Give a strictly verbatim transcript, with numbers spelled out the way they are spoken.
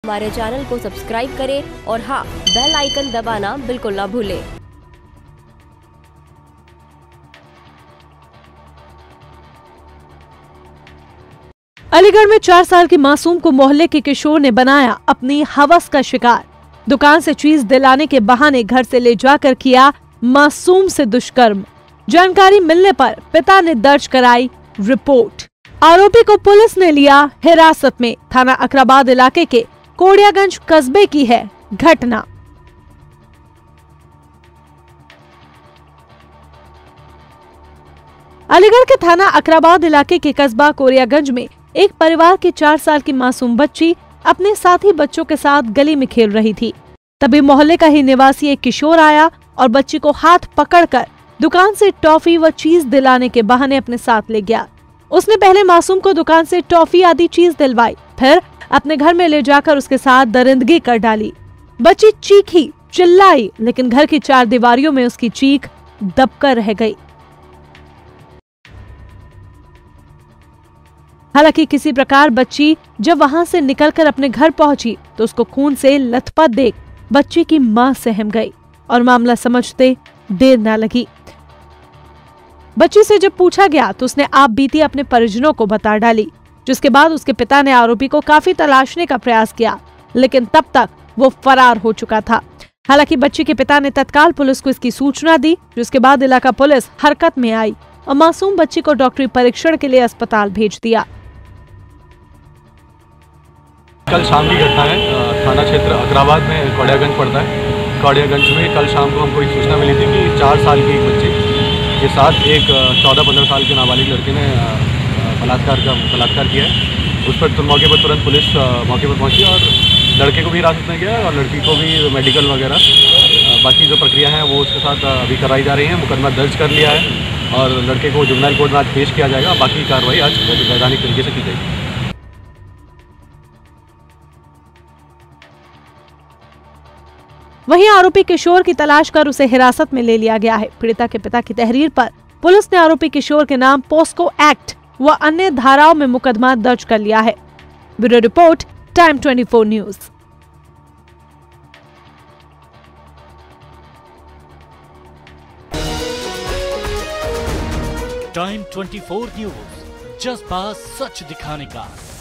हमारे चैनल को सब्सक्राइब करें और हाँ, बेल आइकन दबाना बिल्कुल ना भूलें। अलीगढ़ में चार साल की मासूम को मोहल्ले के किशोर ने बनाया अपनी हवस का शिकार। दुकान से चीज दिलाने के बहाने घर से ले जाकर किया मासूम से दुष्कर्म। जानकारी मिलने पर पिता ने दर्ज कराई रिपोर्ट। आरोपी को पुलिस ने लिया हिरासत में। थाना अकराबाद इलाके के कोड़ियागंज कस्बे की है घटना। अलीगढ़ के थाना अकराबाद इलाके के कस्बा कोड़ियागंज में एक परिवार की चार साल की मासूम बच्ची अपने साथी बच्चों के साथ गली में खेल रही थी। तभी मोहल्ले का ही निवासी एक किशोर आया और बच्ची को हाथ पकड़कर दुकान से टॉफी व चीज दिलाने के बहाने अपने साथ ले गया। उसने पहले मासूम को दुकान से टॉफी आदि चीज दिलवाई, फिर अपने घर में ले जाकर उसके साथ दरिंदगी कर डाली। बच्ची चीखी, चिल्लाई, लेकिन घर की चार दीवारियों में उसकी चीख दबकर रह गई। हालांकि किसी प्रकार बच्ची जब वहां से निकलकर अपने घर पहुंची तो उसको खून से लथपथ देख बच्ची की मां सहम गई और मामला समझते देर न लगी। बच्ची से जब पूछा गया तो उसने आप बीती अपने परिजनों को बता डाली, जिसके बाद उसके पिता ने आरोपी को काफी तलाशने का प्रयास किया, लेकिन तब तक वो फरार हो चुका था। हालांकि बच्ची के पिता ने तत्काल पुलिस को इसकी सूचना दी, जिसके बाद इलाका पुलिस हरकत में आई और मासूम बच्ची को डॉक्टरी परीक्षण के लिए अस्पताल भेज दिया। कल शाम की घटना है। थाना क्षेत्र अकराबाद में कोड़ियागंज पड़ता है। कोड़ियागंज में कल शाम को हमको एक सूचना मिली थी कि चार साल की एक बच्ची के साथ एक चौदह पंद्रह साल के नाबालिग लड़के ने बलात्कार का बलात्कार किया है। उस पर तो मौके पर तुरंत पुलिस मौके पर पहुंची और लड़के को भी हिरासत में किया और लड़की को भी मेडिकल वगैरह बाकी जो प्रक्रिया है वो उसके साथ अभी कराई जा रही है। मुकदमा दर्ज कर लिया है और लड़के को जुवेनाइल कोर्ट में आज पेश किया जाएगा। बाकी कार्रवाई आज वैधानिक तरीके से की जाएगी। वहीं आरोपी किशोर की तलाश कर उसे हिरासत में ले लिया गया है। पीड़िता के पिता की तहरीर पर पुलिस ने आरोपी किशोर के नाम पोस्को एक्ट व अन्य धाराओं में मुकदमा दर्ज कर लिया है। ब्यूरो रिपोर्ट, टाइम चौबीस न्यूज। टाइम चौबीस न्यूज, जज्बा सच दिखाने का।